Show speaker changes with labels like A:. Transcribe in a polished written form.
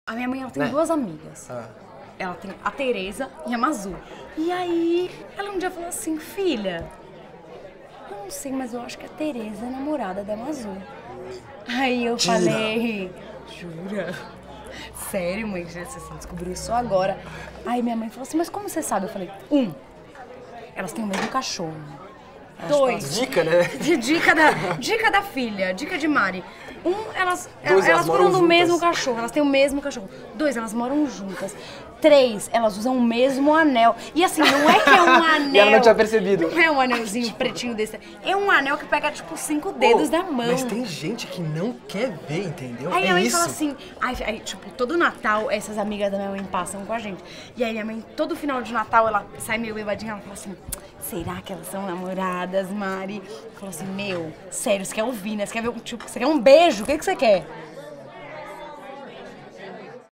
A: A minha mãe, ela tem duas amigas. Ela tem a Tereza e a Mazu. E aí, ela um dia falou assim, filha, eu não sei, mas eu acho que a Tereza é namorada da Mazu. Aí eu falei, jura? Sério, mãe? Você descobriu isso agora. Aí minha mãe falou assim, mas como você sabe? Eu falei, elas têm o mesmo cachorro. 2.
B: Dica, né?
A: Dica da filha, dica de Mari. Elas
B: moram
A: foram do mesmo cachorro, elas têm o mesmo cachorro. 2, elas moram juntas. 3, elas usam o mesmo anel. E assim, não é que é um anel...
B: E ela não tinha percebido.
A: Não é um anelzinho pretinho desse. É um anel que pega, tipo, 5 dedos da mão.
B: Mas tem gente que não quer ver, entendeu?
A: Aí minha mãe
B: isso.
A: fala assim... Aí, tipo, todo Natal, essas amigas da minha mãe passam com a gente. E aí minha mãe, todo final de Natal, ela sai meio bebadinha, ela fala assim... Será que elas são namoradas, Mari? Falou assim, meu, sério, você quer ouvir, né? Você quer ver, tipo, você quer um beijo? O que você quer?